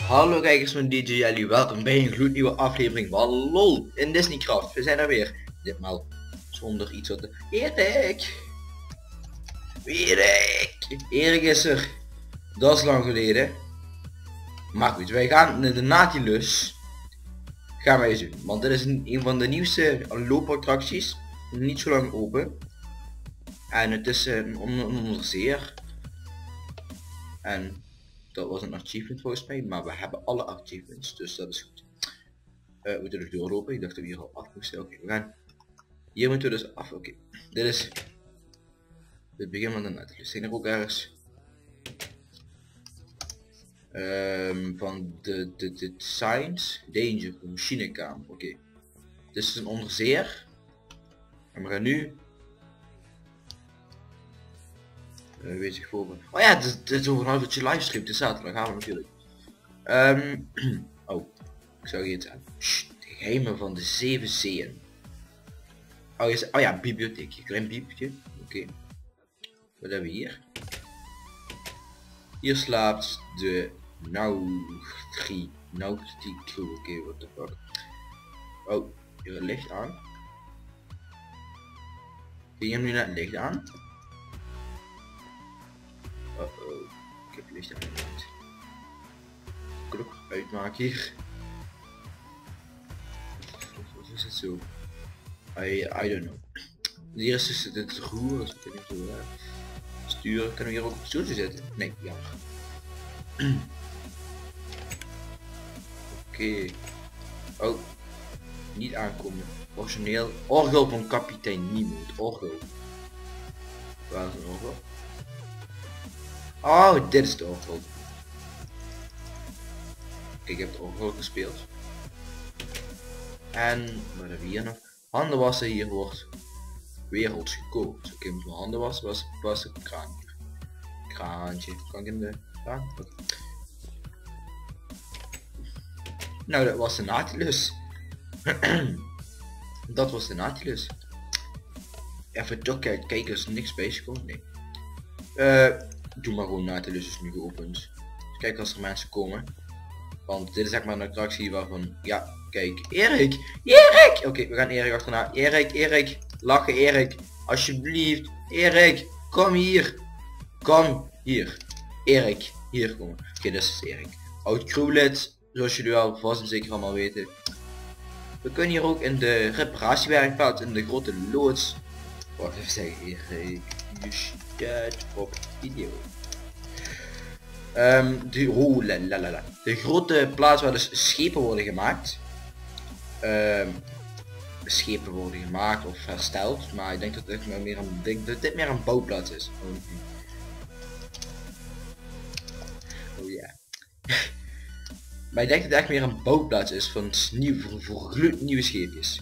Hallo kijkers van DJ Jelly, welkom bij een gloednieuwe aflevering van LOL in Disneycraft. We zijn er weer, ditmaal zonder iets wat Erik is er, dat is lang geleden. Maar goed, wij gaan de Nautilus gaan wij eens doen, want dit is een van de nieuwste loopattracties, niet zo lang open. En het is een onderzeer. En dat was een achievement volgens mij, maar we hebben alle achievements, dus dat is goed. We moeten dus doorlopen, ik dacht dat we hier al af moesten. Oké, we gaan. Hier moeten we dus af, oké. Dit is het begin van de Nautilus. Zijn er ook ergens van de signs, danger, machinekamer, oké. Dit is een onderzeer. En we gaan nu weet ik voor. Oh ja, dit is over een half uurtje livestream, dus zaterdag gaan we natuurlijk. Oh, ik zou hier iets aan. De geheimen van de 7 zeeën. Oh ja, bibliotheekje, klein biepje. Oké. Wat hebben we hier? Hier slaapt de Nautiek crew. Oké, what the fuck. Oh, hier het licht aan. Ging je nu net licht aan? Oh, ik heb licht aangezet. Klok uitmaken hier. Of is het zo? I don't know. Hier is dus het roer, dus ik weet niet zo sturen. Kunnen we hier ook op stoeltje zetten? Nee, jammer. Oké. Oh, niet aankomen. Origineel. Orgel van kapitein Nemo. Het orgel. Waar is een orgel? Oh, dit is de orgel. Kijk, ik heb het orgel gespeeld. En wat hebben we hier nog? Handen wassen, hier wordt werelds gekookt. Oké, moeten we handen wassen, was het kraan hier. Kraantje, kan ik in de kraan? Okay. Nou, dat was de Nautilus. Dat was de Nautilus. Even toch kijken, is er niks bijgekomen? Nee. Doe maar gewoon Nautilus is nu geopend. Dus kijk als er mensen komen. Want dit is zeg maar een attractie waarvan, ja, kijk, Erik! Oké, we gaan Erik achterna. Erik, lachen Erik, alsjeblieft. Erik, kom hier. Kom hier. Erik, hier komen. Oké, dit is Erik. Oud crewlid, zoals jullie wel vast en zeker allemaal weten. We kunnen hier ook in de reparatiewerkplaats, in de grote loods. Wacht even zeggen, Erik, je staat op video. De grote plaats waar dus schepen worden gemaakt. Schepen worden gemaakt of hersteld, maar ik denk dat dit meer een bouwplaats is. Oh ja. Maar ik denk dat het echt meer een bouwplaats is van voor gloednieuwe scheepjes.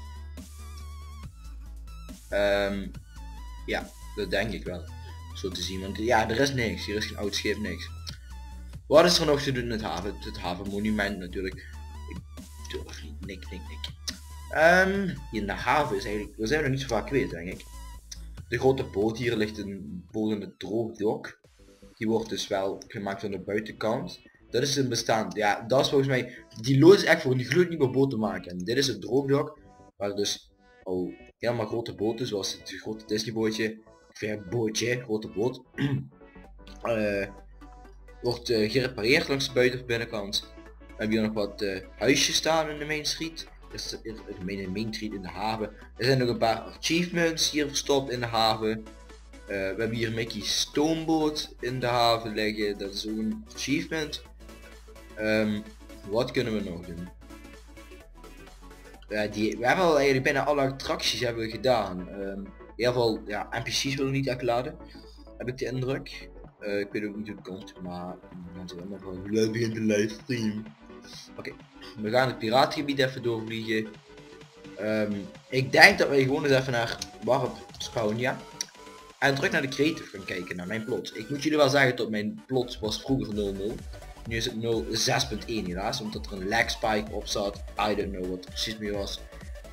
Ja, dat denk ik wel. Zo te zien, want ja, er is niks. Hier is geen oud schip, niks. Wat is er nog te doen in het haven? Het havenmonument natuurlijk. Ik durf niet, nik. Hier in de haven is eigenlijk, we zijn nog niet zo vaak geweest denk ik. De grote boot, hier ligt een boot in het droogdok. Die wordt dus wel gemaakt aan de buitenkant. Dat is een bestaan, ja, dat is volgens mij, die loods is echt voor een gloednieuwe boot te maken. En dit is het droogdok, waar dus al helemaal grote boten, zoals het grote Disney bootje, grote boot, wordt gerepareerd langs de buiten- of binnenkant. We hebben hier nog wat huisjes staan in de Main Street. Dus de Main Street in de haven. Er zijn nog een paar achievements hier verstopt in de haven. We hebben hier Mickey's stoomboot in de haven liggen. Dat is ook een achievement. Wat kunnen we nog doen? We hebben al eigenlijk bijna alle attracties hebben we gedaan. Heel veel ja, NPC's willen niet echt laden. Heb ik de indruk. Ik weet ook niet hoe het komt, maar mensen hebben nog wel begint de livestream. Oké, we gaan het piratengebied even doorvliegen. Ik denk dat wij gewoon eens even naar Warp Spawnia en terug naar de creative gaan kijken, naar mijn plot. Ik moet jullie wel zeggen dat mijn plot was vroeger 0.0. Nu is het 0.6.1 helaas, omdat er een lag spike op zat. I don't know wat het precies mee was.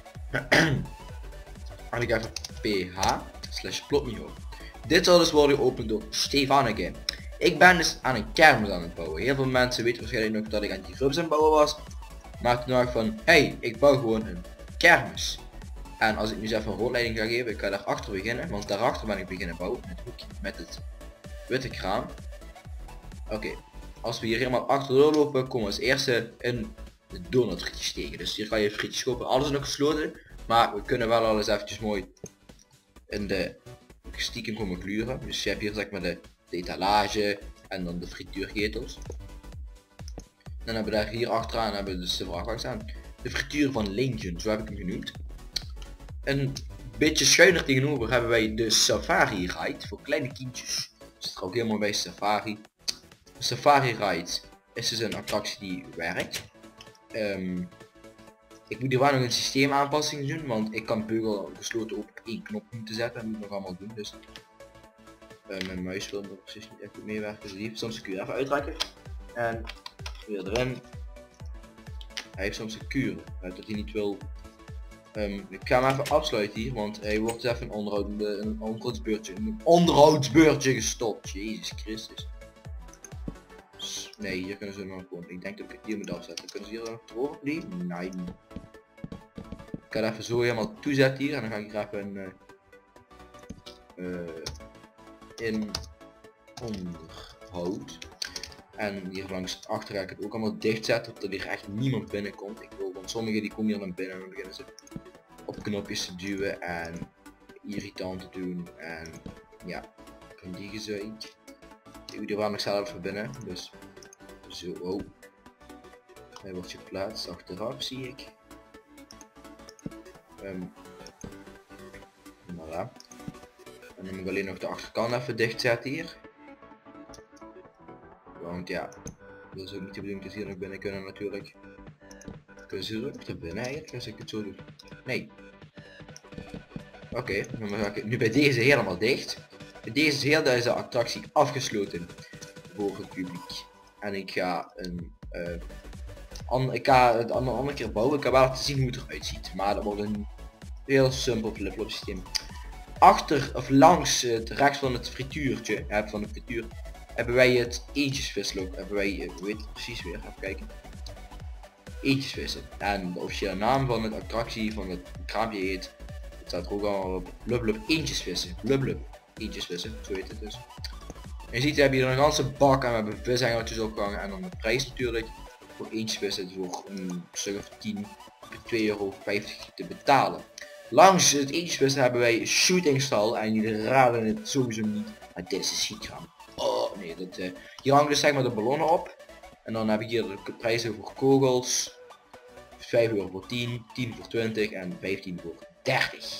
En ik even ph/plotniveau. Dit zal dus worden geopend door Stefaneke. Ik ben dus aan een kermis aan het bouwen. Heel veel mensen weten waarschijnlijk nog dat ik aan die rubs aan het bouwen was. Maar toen dacht ik van, hey, ik bouw gewoon een kermis. En als ik nu eens even een rondleiding ga geven, ik ga daarachter beginnen. Want daarachter ben ik beginnen bouwen. Met het hoekje, met het witte kraan. Oké, als we hier helemaal achterdoor lopen, komen we als eerste in de donutfrietjes tegen. Dus hier kan je frietjes kopen. Alles is nog gesloten. Maar we kunnen wel alles eventjes mooi in de stiekem komen gluren. Dus je hebt hier zeg maar de etalage en dan de frituurketels. Dan hebben we daar hier achteraan hebben we dus de vrachtwagen staan. De frituur van Lincoln, zo heb ik hem genoemd. Een beetje schuiner tegenover hebben wij de Safari Ride voor kleine kindjes. Zit er ook helemaal bij Safari. De Safari Ride is dus een attractie die werkt. Ik moet hier wel nog een systeemaanpassing doen, want ik kan beugel gesloten op één knop moeten zetten. Dat moet ik nog allemaal doen, dus mijn muis wil nog precies niet echt goed meewerken, dus die heeft soms kun je even uitrekken. En weer erin. Hij heeft soms een kuur, dat hij niet wil. Ik ga hem even afsluiten hier, want hij wordt even een onderhoudsbeurtje gestopt. Jezus Christus. Nee, hier kunnen ze nog gewoon. Ik denk dat ik het hier moet afzetten. Kunnen ze hier nog erover vliegen? Nee. Ik ga het even zo helemaal toezetten hier en dan ga ik er even in onderhoud. En hier langs achter ga ik het ook allemaal dicht zetten, dat er hier echt niemand binnenkomt. Ik wil, want sommigen die komen hier naar binnen en dan beginnen ze op knopjes te duwen en irritant te doen en ja, van die gezeik. Ik moet er wel nog zelf even binnen, dus zo. Oh. Hij wordt geplaatst achteraf, zie ik. Voilà. En dan moet ik alleen nog de achterkant even dicht zetten hier. Want ja, dat is ook niet de bedoeling dat ze hier nog binnen kunnen natuurlijk. Kunnen ze er ook naar binnen eigenlijk als ik het zo doe? Nee. Oké, dan ga ik het nu bij deze helemaal dicht. Bij deze is heel deze attractie afgesloten voor het publiek. En ik ga ik ga het een andere keer bouwen. Ik ga wel laten zien hoe het eruit ziet. Maar dat wordt een heel simpel flip-flop systeem. Achter of langs het rechts van het frituurtje, van de frituur, hebben wij het eentjesvislok. Hebben wij, weet het precies weer, even kijken. Eentjesvissen. En de officiële naam van de attractie van het kraampje heet, het staat er ook al op, Blub Blub eentjesvissen. Blub Blub eentjesvissen, zo heet het dus. En je ziet, we hebben hier een ganse bak en we hebben vishengertjes opgehangen en dan de prijs natuurlijk. Voor eentjesvissen voor een stuk of 10, €2,50 te betalen. Langs het eentjesvissen hebben wij shooting stal en jullie raden het sowieso niet, maar dit is een schietgram. Oh nee, hier hangen dus zeg maar de ballonnen op. En dan heb ik hier de prijzen voor kogels. €5 voor 10, 10 voor 20 en 15 voor 30.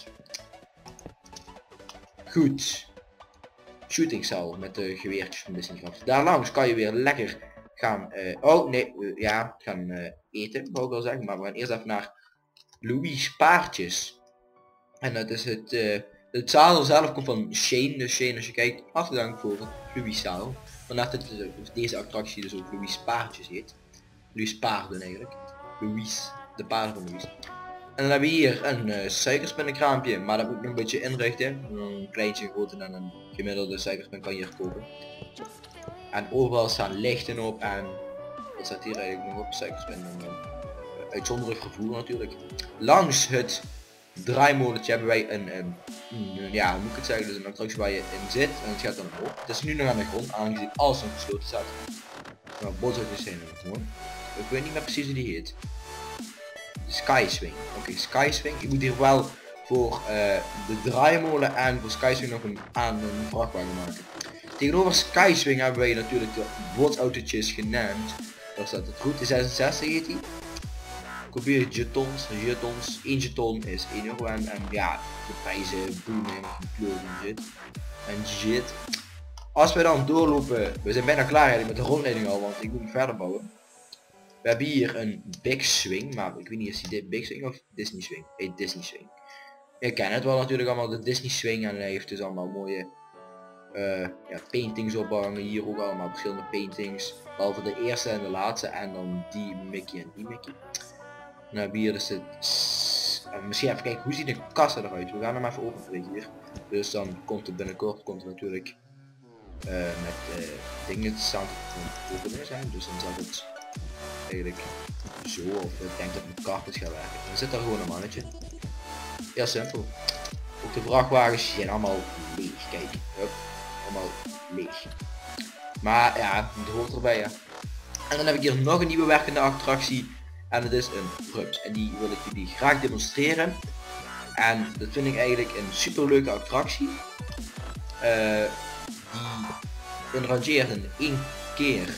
Goed. Shootingcel met de geweertjes van Disneycraft. Daarlangs kan je weer lekker gaan, gaan eten, wou ik wel zeggen. Maar we gaan eerst even naar Louis Paardjes. En dat is het zadel zelf komt van Shane. Dus Shane, als je kijkt, hartelijk dank voor het Louis zadel. Vandaar dat deze attractie dus ook Louis Paardjes heet. Louis Paarden eigenlijk. Louis, de paarden van Louis. En dan hebben we hier een suikerspinnenkraampje, maar dat moet ik nog een beetje inrichten. Een kleintje groter dan een gemiddelde suikerspin kan je hier kopen. En overal staan lichten op en wat staat hier eigenlijk nog op? Suikerspin en uitzonderlijk gevoel natuurlijk. Langs het draaimolentje hebben wij ja, hoe moet ik het zeggen, dus een attractie waar je in zit en het gaat dan omhoog. Het is nu nog aan de grond, aangezien alles nog gesloten staat. Nou, botseltjes zijn er gewoon. Ik weet niet meer precies hoe die heet. Skyswing. Oké, Skyswing. Ik moet hier wel voor de draaimolen en voor Skyswing nog een vrachtwagen maken. Tegenover Skyswing hebben wij natuurlijk de botsautootjes genaamd. Daar staat het goed. De 66 heet die. Probeer jetons. 1 jeton is €1 en ja, de prijzen boeien en shit. Als we dan doorlopen, we zijn bijna klaar eigenlijk met de rondleiding al, want ik moet verder bouwen. We hebben hier een Big Swing, maar ik weet niet of die Big Swing of Disney Swing. Disney Swing. Je kent het wel natuurlijk allemaal, de Disney Swing, en hij heeft dus allemaal mooie paintings ophangen. Hier ook allemaal verschillende paintings, behalve de eerste en de laatste en dan die Mickey en die Mickey. Dan hebben we hier dus het, misschien even kijken hoe ziet de kassa eruit. We gaan hem even openbreken hier. Dus dan komt het binnenkort, komt er natuurlijk met dingen samen openen zijn. Dus dan zal het eigenlijk zo, of ik denk dat mijn carpet gaat werken. Dan zit daar gewoon een mannetje. Heel simpel. Ook de vrachtwagens zijn allemaal leeg. Kijk, hup, allemaal leeg. Maar ja, dat hoort erbij, ja. En dan heb ik hier nog een nieuwe werkende attractie. En dat is een Rups. En die wil ik jullie graag demonstreren. En dat vind ik eigenlijk een super leuke attractie. Die rangeert in 1 keer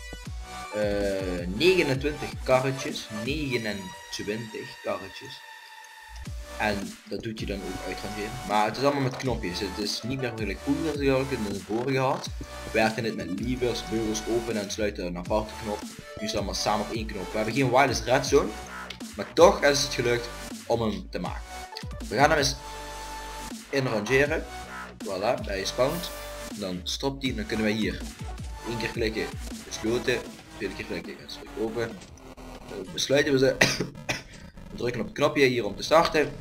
29 karretjes. 29 karretjes. En dat doet je dan ook uitrangeren. Maar het is allemaal met knopjes. Het is niet meer redelijk goed als ik in het vorige had. We werken dit met levers, beugels openen en sluiten een aparte knop. Nu is het allemaal samen op één knop. We hebben geen wireless redstone. Maar toch is het gelukt om hem te maken. We gaan hem eens inrangeren. Voilà, hij is spawned. Dan stopt hij. Dan kunnen wij hier 1 keer klikken, gesloten. 2 keer klikken, open. Dan besluiten we ze. We drukken op het knopje hier om te starten.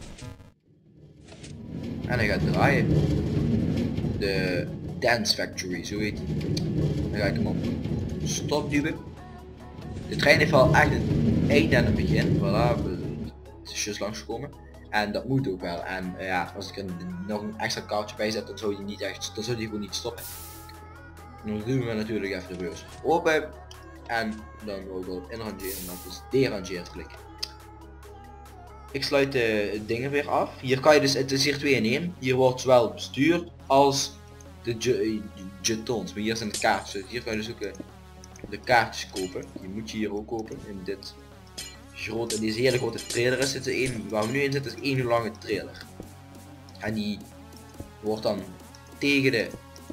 En hij gaat draaien. De Dance Factory, zo heet hij. Dan ga ik hem op stop duwen. De trein heeft al echt een einde en een begin. Voilà, het is juist langsgekomen. En dat moet ook wel. En ja, als ik er nog een extra kaartje bij zet, dan zou hij niet echt, dan zou hij gewoon niet stoppen. En dan doen we natuurlijk even de beurs open. En dan wil ik op inrangeren, dat is derangeerd klikken. Ik sluit de dingen weer af. Hier kan je dus, het is hier 2 in 1. Hier wordt zowel bestuurd als de jetons. Maar hier zijn de kaartjes. Hier kan je dus ook de kaartjes kopen. Die moet je hier ook kopen. In dit grote, deze hele grote trailer is het waar we nu in zitten, is 1 uur lange trailer. En die wordt dan tegen de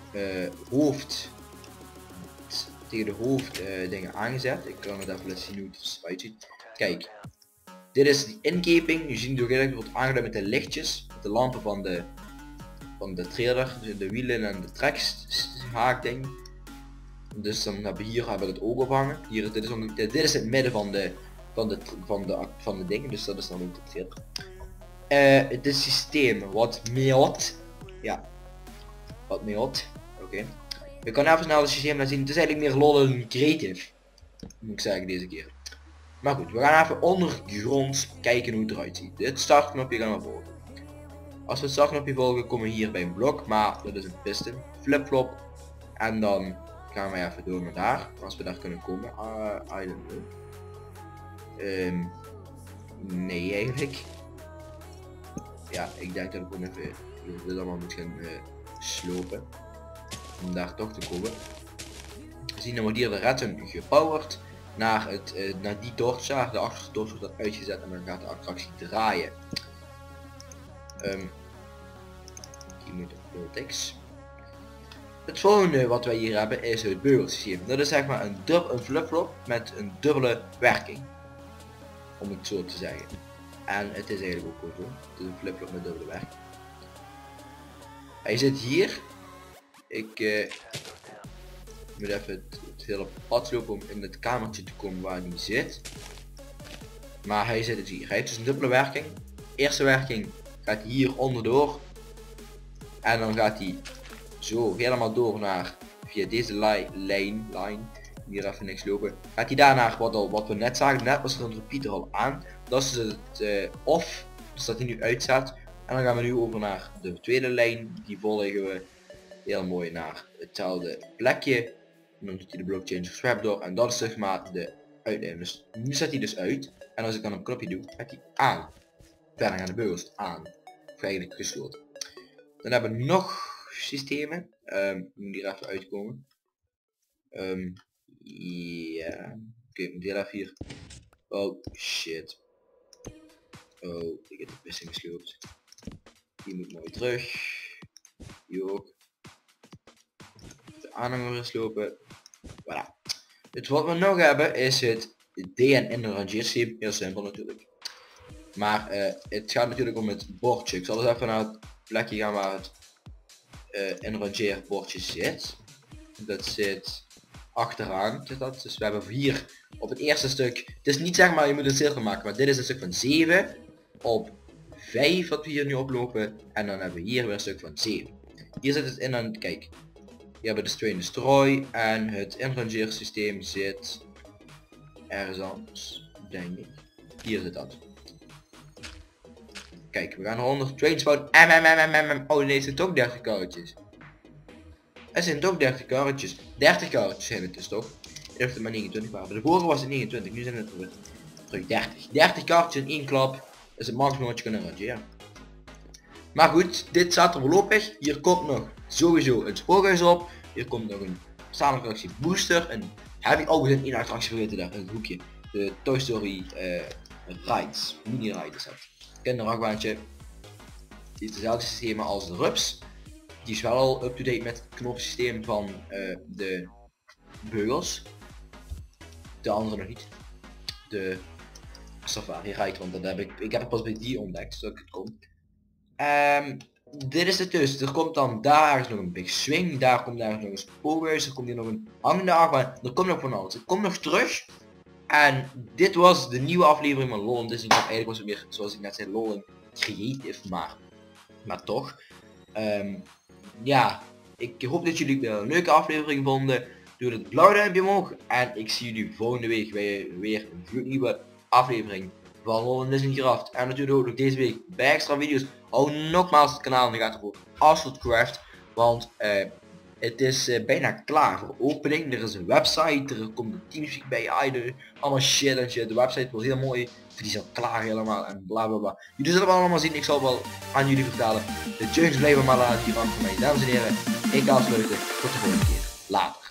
hoofddingen aangezet. Ik kan het even laten zien hoe het eruit ziet. Kijk. Dit is de inkeping. Je ziet ook dat het wordt aangeduid met de lichtjes. Met de lampen van de trailer. De wielen en de trekhaakding. Dus dan hebben we hier het ook ophangen. Hier, dit is het midden van de dingen. Dus dat is dan ook de trailer. Het systeem wat meot. Ja. Wat meot. Oké. We kunnen even snel het systeem laten zien. Het is eigenlijk meer lol en creative. Moet ik zeggen deze keer. Maar goed, we gaan even ondergronds kijken hoe het eruit ziet. Dit startknopje gaan we volgen. Als we het startknopje volgen komen we hier bij een blok, maar dat is een piston. Flip-flop. En dan gaan we even door naar daar. Als we daar kunnen komen. I don't know. Nee eigenlijk. Ja, ik denk dat ik gewoon even dit allemaal moet gaan slopen. Om daar toch te komen. We zien dan wordt hier de redstone gepowerd. Naar die torch, de achterste torch wordt dat uitgezet en dan gaat de attractie draaien. Die moet op vertex. Het volgende wat wij hier hebben is het beugelsysteem. Dat is zeg maar een flip-flop met een dubbele werking. Om het zo te zeggen. En het is eigenlijk ook zo. Het is een flip-flop met dubbele werking. Hij zit hier. Ik moet even het hele pad lopen om in het kamertje te komen waar hij zit. Maar hij zit hier. Hij heeft dus een dubbele werking. Eerste werking gaat hij hier onderdoor. En dan gaat hij zo helemaal door naar via deze lijn. Hier even niks lopen. Gaat hij daarna wat we net zagen. Net was er een repeater al aan. Dat is het off. Dus dat hij nu uitzet. En dan gaan we nu over naar de tweede lijn. Die volgen we heel mooi naar hetzelfde plekje. En dan doet hij de blockchain swap door. En dat is zeg maar de uitlijn. Dus nu zet hij dus uit. En als ik dan een knopje doe, gaat hij aan. Verder gaan de beugels aan. Of eigenlijk gesloten. Dan hebben we nog systemen. Moet hier even uitkomen. Ja. Oké, ik moet heel even hier. Oh shit. Oh, ik heb de pissing gesloopt. Die moet mooi terug. Die ook. De aanhanger weer slopen. Voilà. Het wat we nog hebben is het DN in de rangeersysteem. Heel simpel natuurlijk. Maar het gaat natuurlijk om het bordje. Ik zal eens even naar het plekje gaan waar het rangeerbordje zit. Dat zit achteraan. Zit dat. Dus we hebben hier op het eerste stuk. Het is niet zeg maar je moet een cirkel maken. Maar dit is een stuk van 7 op 5 wat we hier nu oplopen. En dan hebben we hier weer een stuk van 7. Hier zit het in aan. Kijk. Hier hebben we de Train Destroy en het inrangeersysteem zit ergens anders, denk ik. Hier zit dat. Kijk, we gaan 100 trains bouwen. Oh nee, het zijn toch 30 karretjes. Het zijn toch 30 karretjes. 30 karretjes zijn het dus toch? Ik dacht het maar 29 waren. De vorige was het 29, nu zijn het terug 30. 30 karretjes in één klap. Dat is het maximum wat je kunt rangeren. Maar goed, dit staat er voorlopig. Hier komt nog sowieso een spoorhuis op. Hier komt nog een samenattractie booster. En heb ik ook een attractie vergeten daar, een hoekje. De Toy Story Rides, mini ride is dat. Kinderachtbaantje. Die is hetzelfde systeem als de Rups. Die is wel al up-to-date met het knopsysteem van de beugels. De andere nog niet. De Safari Ride, want dat heb ik heb het pas bij die ontdekt, zodat het komt. Dit is het dus. Er komt dan daar is nog een big swing, daar komt nog een spoorhuis, er komt hier nog een hangende achtbaan, er komt nog van alles. Het komt nog terug. En dit was de nieuwe aflevering van LOL Disney Club. Eigenlijk was het meer, zoals ik net zei, LOL Creative, maar toch. Ja, ik hoop dat jullie weer een leuke aflevering vonden. Doe het blauwe duimpje omhoog. En ik zie jullie volgende week weer een gloednieuwe aflevering van LOL Disney Craft. En natuurlijk ook nog deze week bij extra video's. Hou nogmaals het kanaal in de gaten voor Asphalt Craft. Want het is bijna klaar voor opening. Er is een website, er komt een Teamspeak bij, allemaal shit en shit. De website wordt heel mooi, die is al klaar helemaal en bla bla bla. Jullie zullen het allemaal zien, ik zal wel aan jullie vertellen. De tunes blijven maar laten hier van mij, dames en heren. Ik ga afsluiten, tot de volgende keer. Later.